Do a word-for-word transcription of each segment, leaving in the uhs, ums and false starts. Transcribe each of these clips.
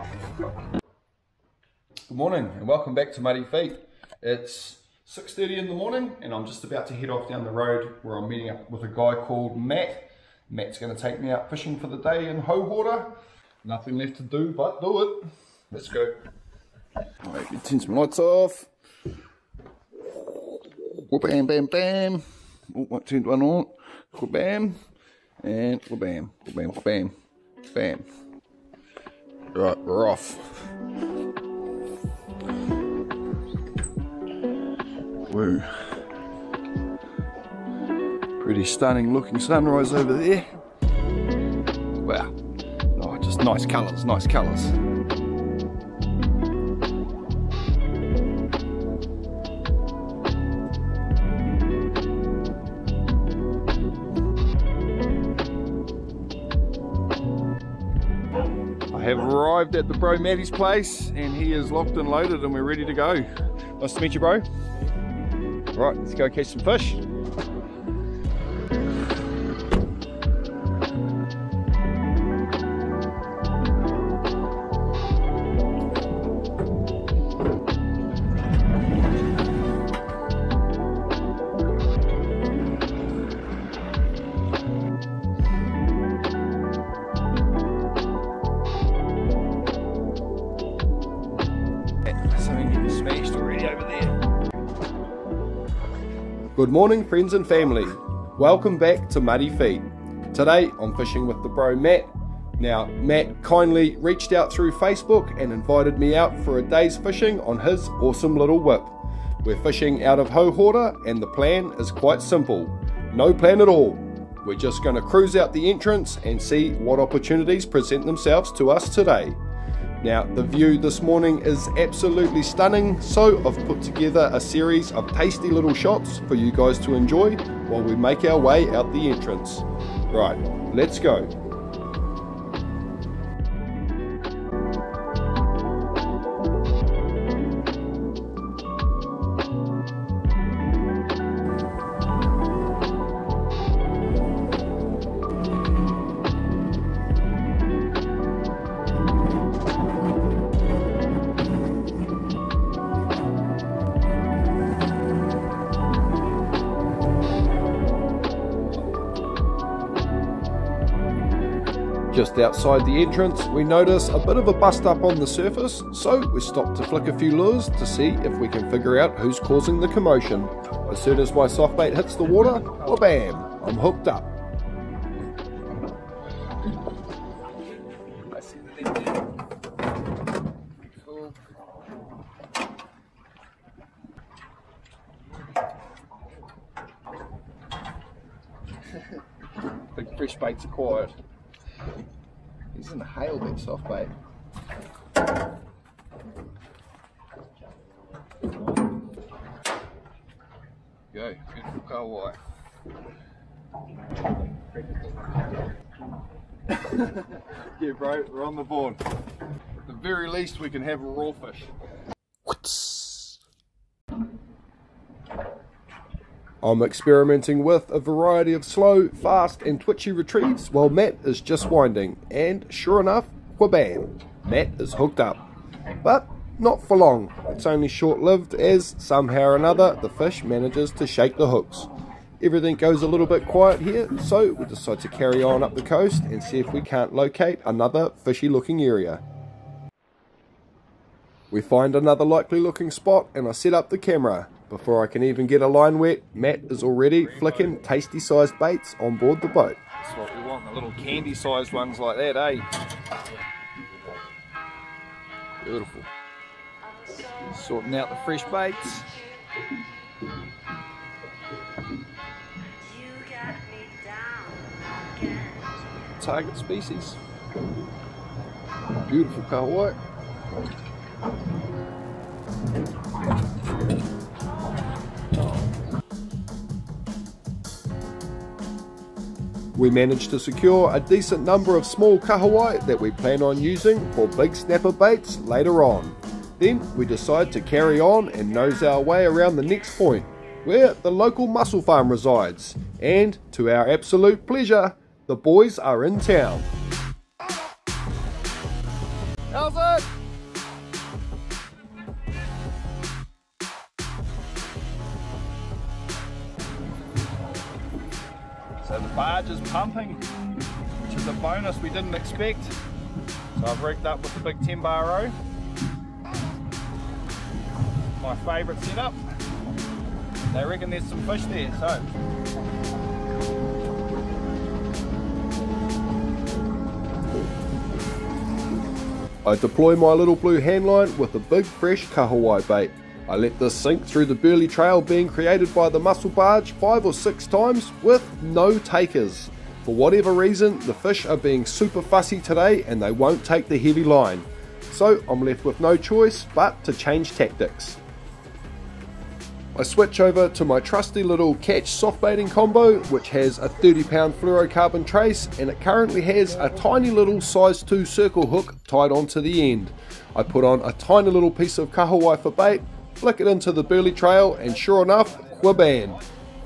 Good morning and welcome back to Muddy Feet. It's six thirty in the morning and I'm just about to head off down the road where I'm meeting up with a guy called Matt. Matt's going to take me out fishing for the day in Houhora. Nothing left to do but do it. Let's go. Alright, let's turn some lights off. Bam, bam, bam. Oh, I turned one on. Bam. And bam, bam, bam, bam. Right, we're off. Woo. Pretty stunning looking sunrise over there. Wow. Oh, just nice colours, nice colours. I have arrived at the bro Matty's place and he is locked and loaded and we're ready to go. Nice to meet you, bro. Right, let's go catch some fish. Something getting smashed already over there. Good morning, friends and family. Welcome back to Muddy Feet. Today I'm fishing with the bro Matt. Now Matt kindly reached out through Facebook and invited me out for a day's fishing on his awesome little whip. We're fishing out of Houhora and the plan is quite simple. No plan at all. We're just going to cruise out the entrance and see what opportunities present themselves to us today. Now the view this morning is absolutely stunning, so I've put together a series of tasty little shots for you guys to enjoy while we make our way out the entrance. Right, let's go. Just outside the entrance, we notice a bit of a bust up on the surface, so we stop to flick a few lures to see if we can figure out who's causing the commotion. As soon as my soft bait hits the water, well bam, I'm hooked up. Big fresh baits are quiet. He's in the hail bit soft bait. Go, beautiful kahawai. Yeah, bro, we're on the board. At the very least, we can have a raw fish. I'm experimenting with a variety of slow, fast and twitchy retrieves while Matt is just winding, and sure enough, whabam, Matt is hooked up. But not for long, it's only short-lived as somehow or another the fish manages to shake the hooks. Everything goes a little bit quiet here, so we decide to carry on up the coast and see if we can't locate another fishy looking area. We find another likely looking spot and I set up the camera. Before I can even get a line wet, Matt is already flicking tasty sized baits on board the boat. That's what we want, the little candy sized ones like that, eh? Beautiful. Sorting out the fresh baits. Target species. Beautiful kahawai. We managed to secure a decent number of small kahawai that we plan on using for big snapper baits later on. Then we decide to carry on and nose our way around the next point, where the local mussel farm resides, and to our absolute pleasure, the boys are in town. How's it? So the barge is pumping, which is a bonus we didn't expect. So I've rigged up with the big ten bar row. My favourite setup. They reckon there's some fish there, so. I deploy my little blue handline with a big fresh kahawai bait. I let this sink through the burley trail being created by the Mussel barge five or six times with no takers. For whatever reason, the fish are being super fussy today and they won't take the heavy line. So I'm left with no choice but to change tactics. I switch over to my trusty little catch soft baiting combo, which has a thirty pound fluorocarbon trace, and it currently has a tiny little size two circle hook tied onto the end. I put on a tiny little piece of kahawai for bait, flick it into the burley trail, and sure enough, we're banned.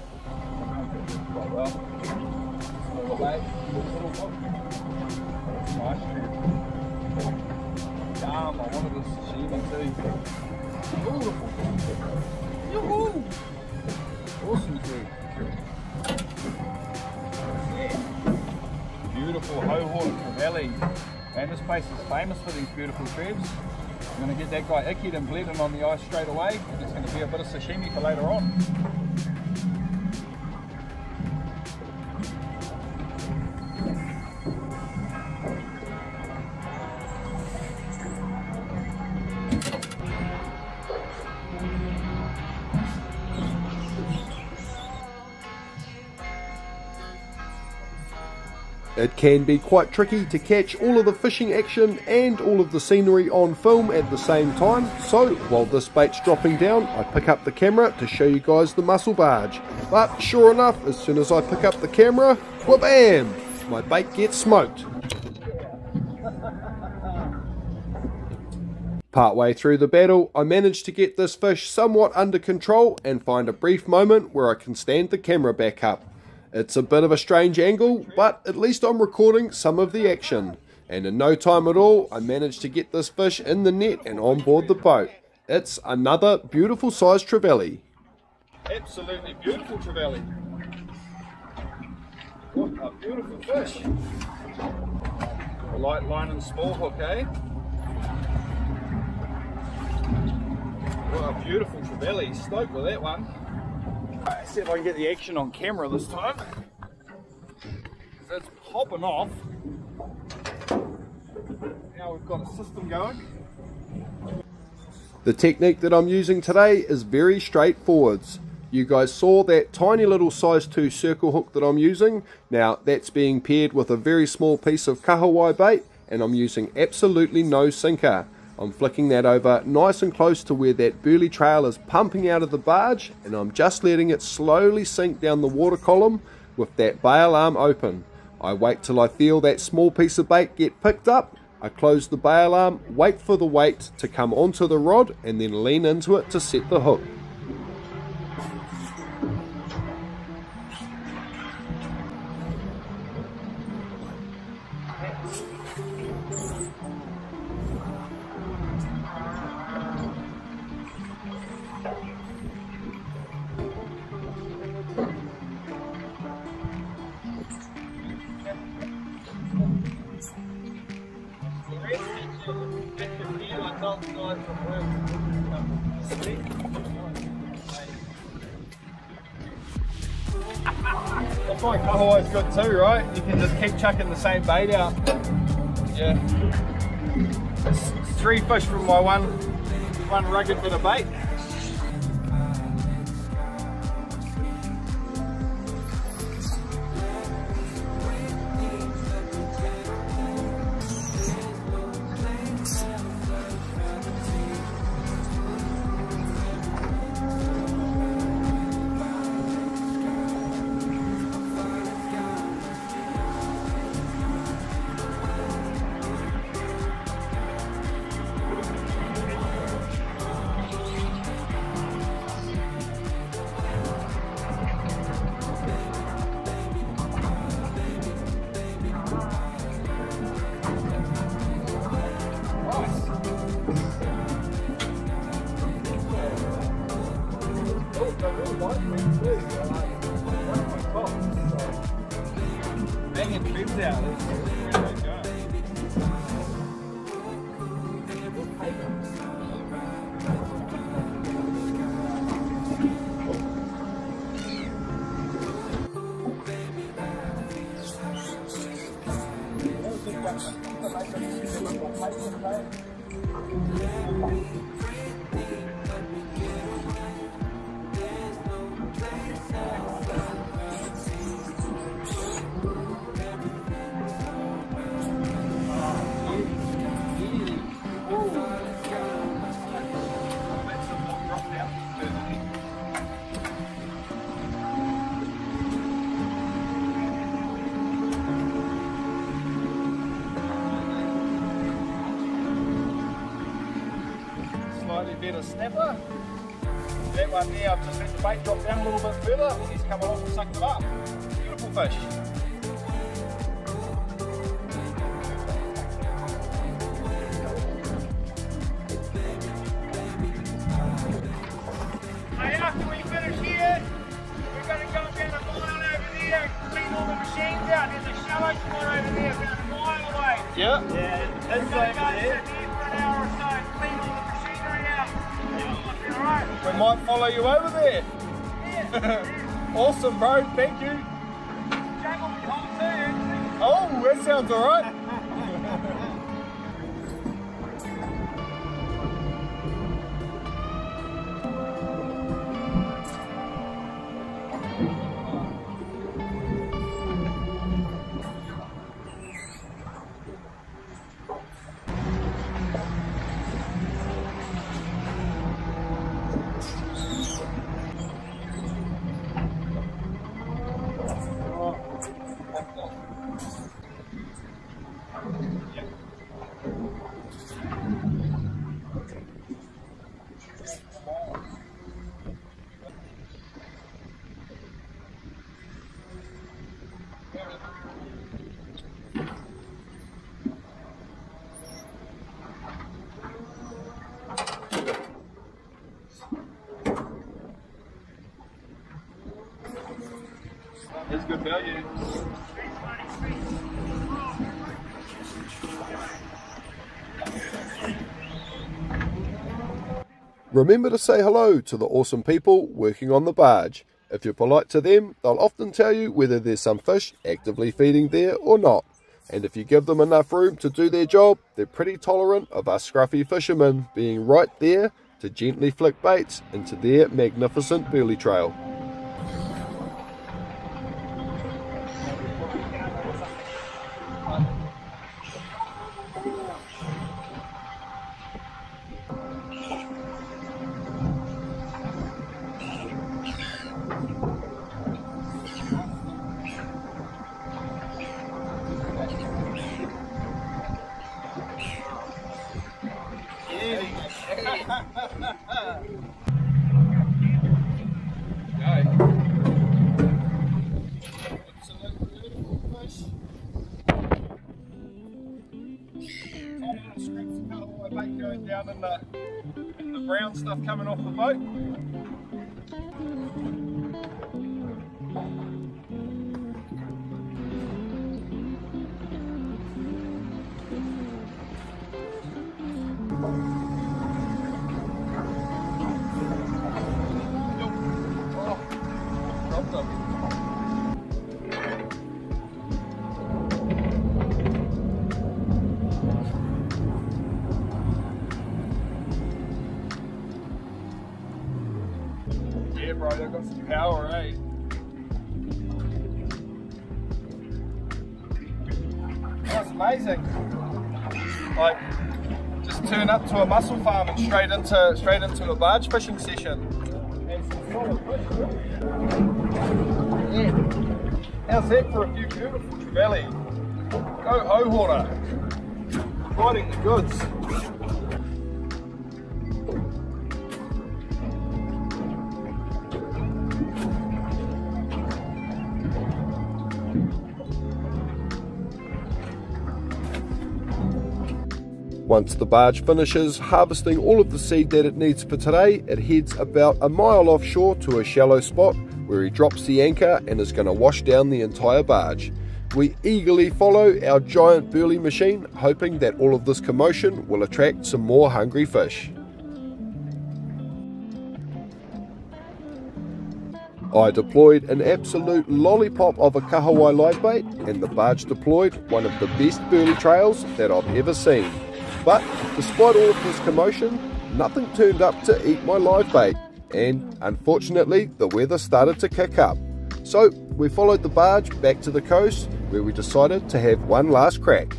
Awesome food. Yeah. Beautiful Houhora Valley. And this place is famous for these beautiful crabs. I'm going to get that guy icky and bled him on the ice straight away, and it's going to be a bit of sashimi for later on. It can be quite tricky to catch all of the fishing action and all of the scenery on film at the same time, so while this bait's dropping down, I pick up the camera to show you guys the Mussel barge. But sure enough, as soon as I pick up the camera, wha-bam! My bait gets smoked. Partway through the battle, I managed to get this fish somewhat under control and find a brief moment where I can stand the camera back up. It's a bit of a strange angle, but at least I'm recording some of the action. And in no time at all, I managed to get this fish in the net and on board the boat. It's another beautiful sized trevally. Absolutely beautiful trevally. What a beautiful fish. A light line and small hook, eh? What a beautiful trevally. Stoked with that one. Let's see if I can get the action on camera this time. It's popping off. Now we've got a system going. The technique that I'm using today is very straightforward. You guys saw that tiny little size two circle hook that I'm using. Now that's being paired with a very small piece of kahawai bait, and I'm using absolutely no sinker. I'm flicking that over nice and close to where that burley trail is pumping out of the barge, and I'm just letting it slowly sink down the water column with that bail arm open. I wait till I feel that small piece of bait get picked up. I close the bail arm, wait for the weight to come onto the rod, and then lean into it to set the hook. I find kahawai's good too, right? You can just keep chucking the same bait out. Yeah. It's, it's three fish from my one, one rugged bit of bait. Banging trips out. That's where they go. Slightly better snapper. That one there, I've just let the bait drop down a little bit further. He's come along and sucked it up. Beautiful fish. Hey, after we finish here, we're going to go down a mile over there and clean all the machines out. There's a shallow spot over there about a mile away. Yeah. Yeah, it's over there. We're going to go sit there for an hour or so and clean all the machinery out. Yeah, alright. We might follow you over there. Yeah. Yeah. Awesome, bro. Thank you. Jack will be home too. Oh, that sounds alright. That's good value. Remember to say hello to the awesome people working on the barge. If you're polite to them, they'll often tell you whether there's some fish actively feeding there or not. And if you give them enough room to do their job, they're pretty tolerant of us scruffy fishermen being right there to gently flick baits into their magnificent burley trail. Going down in the, in the brown stuff coming off the boat. Oh, dropped them. Yeah, bro, they've got some power, eh? That's amazing. Like, just turn up to a mussel farm and straight into straight into a barge fishing session. And some solid fish. Yeah. How's that for a few beautiful trevally? Go Houhora. Riding the goods. Once the barge finishes harvesting all of the seed that it needs for today, it heads about a mile offshore to a shallow spot where he drops the anchor and is going to wash down the entire barge. We eagerly follow our giant burley machine, hoping that all of this commotion will attract some more hungry fish. I deployed an absolute lollipop of a kahawai live bait, and the barge deployed one of the best burley trails that I've ever seen. But despite all of this commotion, nothing turned up to eat my live bait, and unfortunately the weather started to kick up. So we followed the barge back to the coast, where we decided to have one last crack.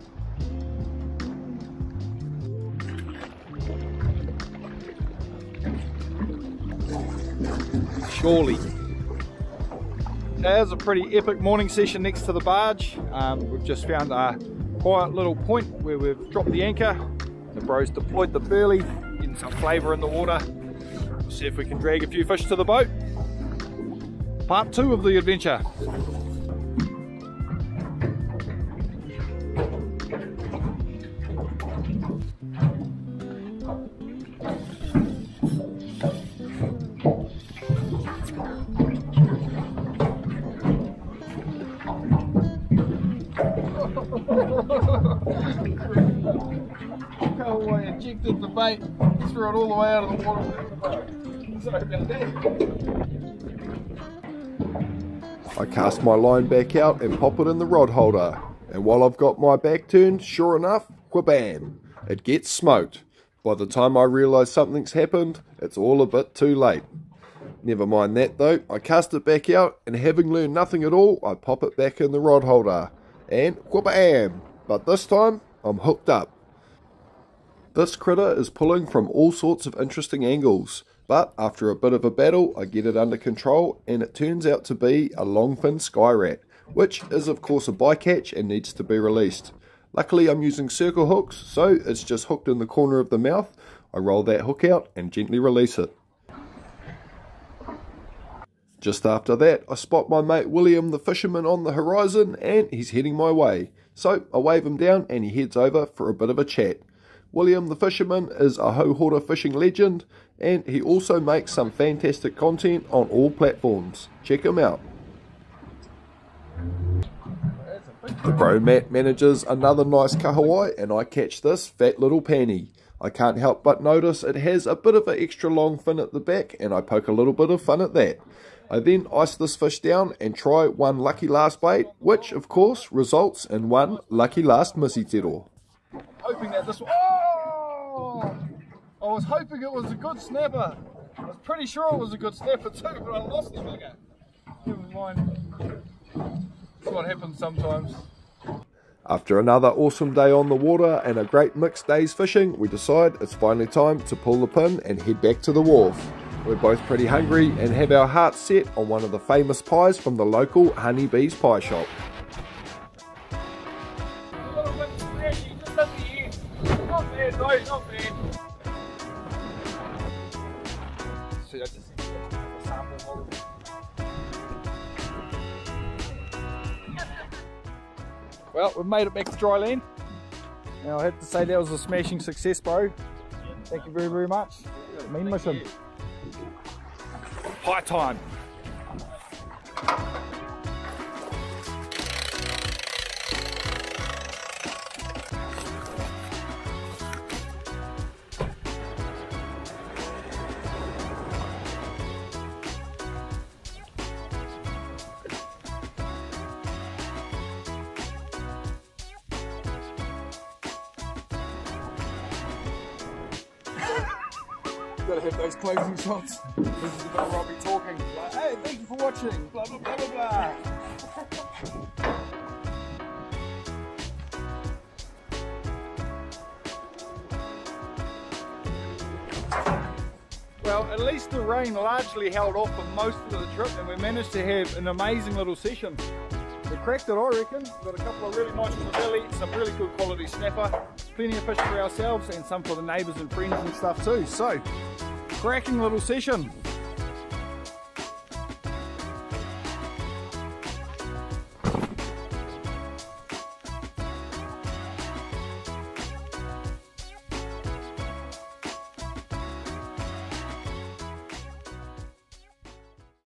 Surely. There's a pretty epic morning session next to the barge. Um, we've just found a quiet little point where we've dropped the anchor. The bros deployed the burley, getting some flavour in the water. We'll see if we can drag a few fish to the boat. Part two of the adventure. Oh, I injected the bait, threw it all the way out of the water. Sorry about that. I cast my line back out and pop it in the rod holder, and while I've got my back turned, sure enough, wha-bam, it gets smoked. By the time I realise something's happened, it's all a bit too late. Never mind that though, I cast it back out, and having learned nothing at all, I pop it back in the rod holder, and wha-bam, but this time I'm hooked up. This critter is pulling from all sorts of interesting angles, but after a bit of a battle I get it under control, and it turns out to be a longfin sky rat, which is of course a bycatch and needs to be released. Luckily I'm using circle hooks, so it's just hooked in the corner of the mouth. I roll that hook out and gently release it. Just after that I spot my mate William the fisherman on the horizon, and he's heading my way, so I wave him down and he heads over for a bit of a chat. William the fisherman is a Houhora fishing legend, and he also makes some fantastic content on all platforms. Check him out. The bro Matt manages another nice kahawai, and I catch this fat little panny. I can't help but notice it has a bit of an extra long fin at the back, and I poke a little bit of fun at that. I then ice this fish down and try one lucky last bait, which of course results in one lucky last misitero. Hoping that this one, oh! I was hoping it was a good snapper. I was pretty sure it was a good snapper too, but I lost the bigger. Never mind. That's what happens sometimes. After another awesome day on the water and a great mixed day's fishing, we decide it's finally time to pull the pin and head back to the wharf. We're both pretty hungry and have our hearts set on one of the famous pies from the local Honeybee's Pie Shop. A little bit scratchy, just at the end. Not bad though, not bad. See, I just a sample. Well, we've made it back to dry land. Now I have to say that was a smashing success, bro. Thank you very, very much. Main mission. High time. Gotta have those closing shots. This is the bit where I'll be talking. Like, hey, thank you for watching. Blah blah blah blah blah. Well, at least the rain largely held off for most of the trip, and we managed to have an amazing little session. We cracked it, I reckon. Got a couple of really nice trevally, some really good quality snapper, plenty of fish for ourselves and some for the neighbours and friends and stuff too. So, cracking little session.